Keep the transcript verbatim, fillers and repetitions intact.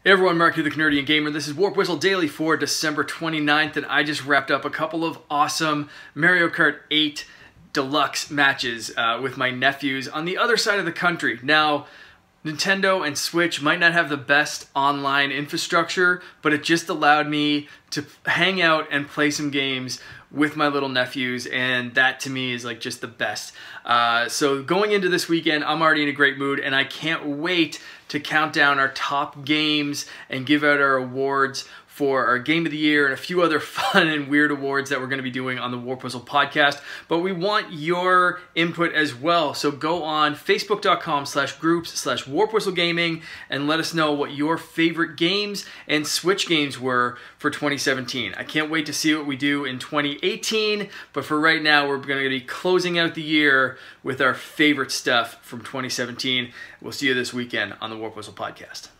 Hey everyone, Mark here, the Canadian Gamer. This is Warp Whistle Daily for December twenty-ninth, and I just wrapped up a couple of awesome Mario Kart eight Deluxe matches uh, with my nephews on the other side of the country. Now, Nintendo and Switch might not have the best online infrastructure, but it just allowed me to hang out and play some games with my little nephews, and that to me is like just the best. Uh, so going into this weekend, I'm already in a great mood, and I can't wait to count down our top games and give out our awards for our Game of the Year and a few other fun and weird awards that we're going to be doing on the Warp Whistle podcast. But we want your input as well. So go on facebook.com slash groups slash Warp Whistle Gaming and let us know what your favorite games and Switch games were for twenty seventeen. I can't wait to see what we do in twenty eighteen. But for right now, we're going to be closing out the year with our favorite stuff from twenty seventeen. We'll see you this weekend on the Warp Whistle podcast.